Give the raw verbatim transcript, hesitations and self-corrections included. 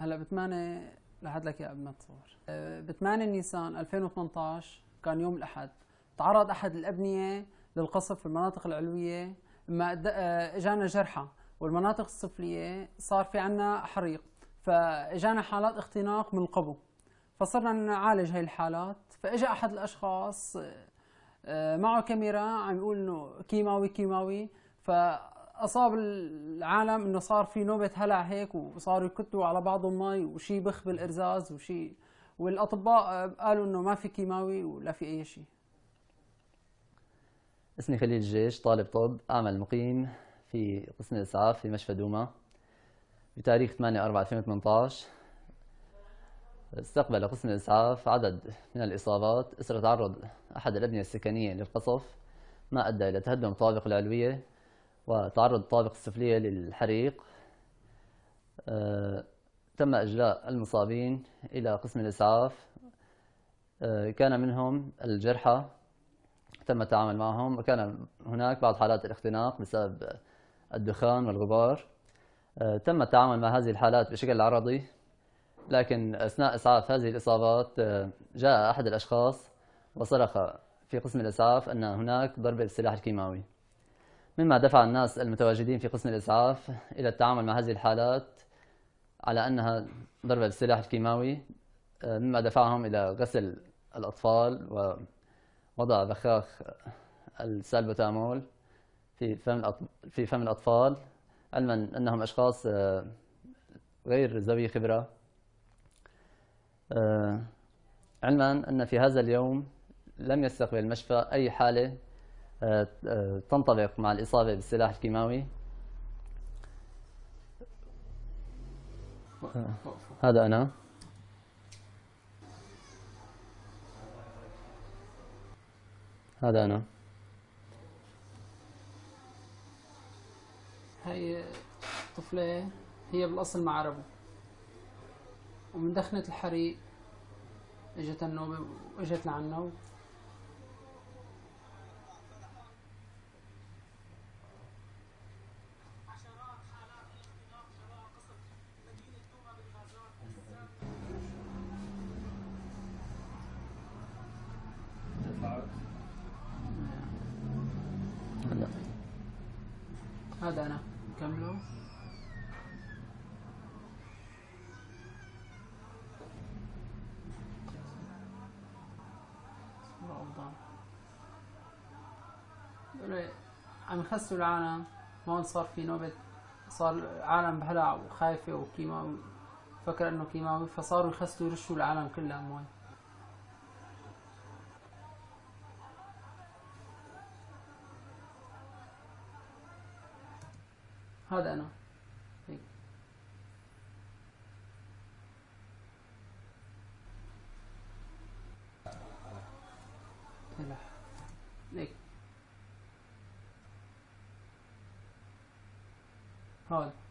هلا ب ثمانية لحد لك يا قبل ما تصور. ب ثمانية نيسان ألفين وثمانية عشر كان يوم الأحد، تعرض أحد الأبنية للقصف في المناطق العلوية، ما اجانا جرحى، والمناطق السفلية صار في عنا حريق، فاجانا حالات اختناق من القبو، فصرنا نعالج هاي الحالات. فاجا أحد الأشخاص معه كاميرا عم يقول إنه كيماوي كيماوي، فأصاب العالم إنه صار في نوبة هلع هيك، وصاروا يكتوا على بعضهم مي وشي بخ بالإرزاز وشي، والأطباء قالوا إنه ما في كيماوي ولا في أي شيء. اسمي خليل الجيش، طالب طب، أعمل مقيم في قسم الإسعاف في مشفى دوما. بتاريخ ثمانية أربعة ألفين وثمانية عشر استقبل قسم الإسعاف عدد من الإصابات إثر تعرض أحد الأبنية السكنية للقصف، ما أدى إلى تهدم الطوابق العلوية وتعرض الطوابق السفلية للحريق. أه تم إجلاء المصابين إلى قسم الإسعاف. أه كان منهم الجرحى تم التعامل معهم، وكان هناك بعض حالات الاختناق بسبب الدخان والغبار. أه تم التعامل مع هذه الحالات بشكل عرضي، لكن أثناء إسعاف هذه الإصابات جاء أحد الأشخاص وصرخ في قسم الإسعاف أن هناك ضربة بالسلاح الكيماوي، مما دفع الناس المتواجدين في قسم الإسعاف إلى التعامل مع هذه الحالات على أنها ضربة بالسلاح الكيماوي، مما دفعهم إلى غسل الأطفال ووضع بخاخ السالبوتامول في فم في فم الأطفال، علما أنهم أشخاص غير ذوي خبرة، علما أن في هذا اليوم لم يستقبل المشفى أي حالة تنطبق مع الإصابة بالسلاح الكيماوي. هذا أنا. هذا أنا. هي طفلة هي بالأصل مع ربو، ومن دخنة الحريق اجت النوبة واجت لعنا. هذا أنا. كملوا. عم يخسوا العالم، هون صار في نوبة، صار العالم بهلع وخايفة وكيماوي، فكر انه كيماوي، فصاروا يخسوا يرشوا العالم كله اموال. هذا انا هيك. هلا هيك. هاد